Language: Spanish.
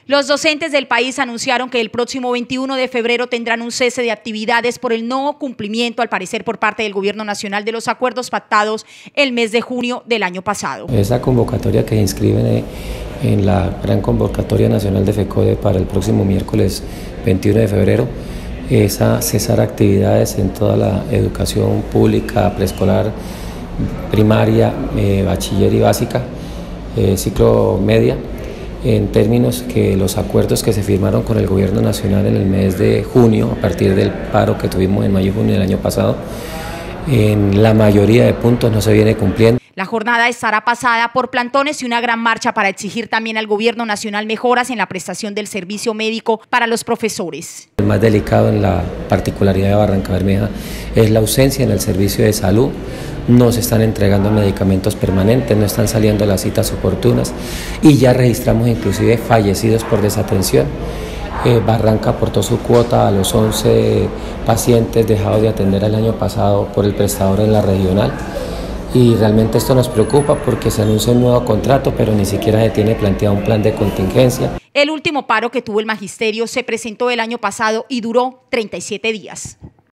Los docentes del país anunciaron que el próximo 21 de febrero tendrán un cese de actividades por el no cumplimiento, al parecer, por parte del Gobierno Nacional de los acuerdos pactados el mes de junio del año pasado. Esa convocatoria que inscriben en la gran convocatoria nacional de FECODE para el próximo miércoles 21 de febrero es a cesar actividades en toda la educación pública, preescolar, primaria, bachiller y básica, ciclo media, en términos que los acuerdos que se firmaron con el Gobierno Nacional en el mes de junio, a partir del paro que tuvimos en mayo y junio del año pasado, en la mayoría de puntos no se viene cumpliendo. La jornada estará pasada por plantones y una gran marcha para exigir también al Gobierno Nacional mejoras en la prestación del servicio médico para los profesores. El más delicado en la particularidad de Barrancabermeja es la ausencia en el servicio de salud. No se están entregando medicamentos permanentes, no están saliendo las citas oportunas y ya registramos inclusive fallecidos por desatención. Barranca aportó su cuota a los 11 pacientes dejados de atender el año pasado por el prestador en la regional. Y realmente esto nos preocupa porque se anuncia un nuevo contrato, pero ni siquiera se tiene planteado un plan de contingencia. El último paro que tuvo el magisterio se presentó el año pasado y duró 37 días.